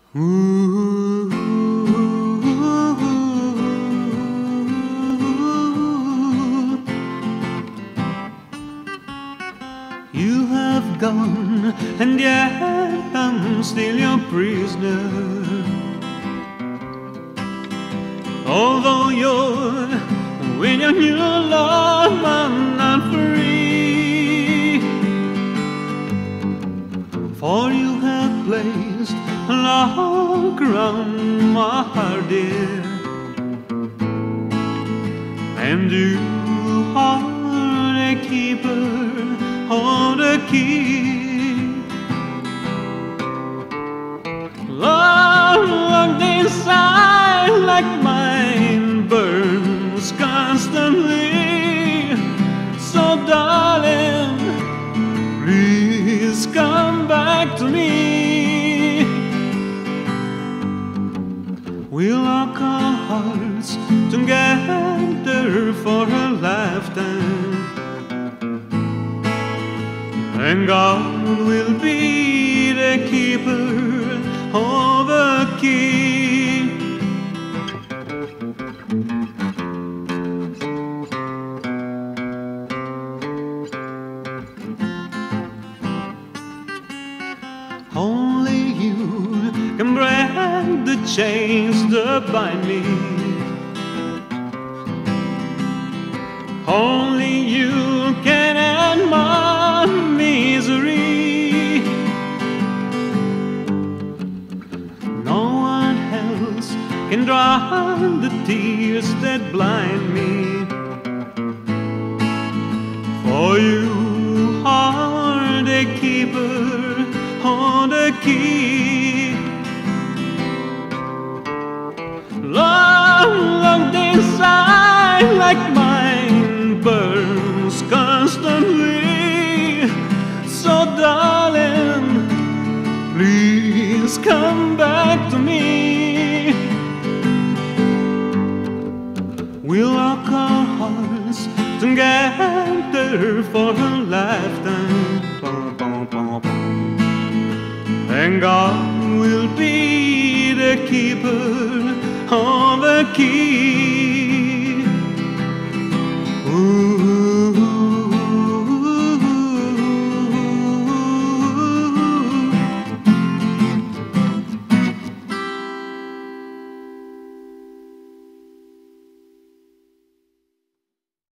Ooh, you have gone, and yet I'm still your prisoner. Although you're with your new love, I'm not free. For you have placed a lock around my heart, dear, and you are the keeper of the key. Love locked inside like mine burns constantly. So darling, please come back to me. We'll lock our hearts together for a lifetime, and God will be the keeper of the key. Only you can break the chains that bind me. Only you can end my misery. No one else can dry the tears that blind me. For you are the keeper of the key. Love locked inside like mine burns constantly. So darling, please come back to me. We'll lock our hearts together for a lifetime, and God will be the keeper of the key.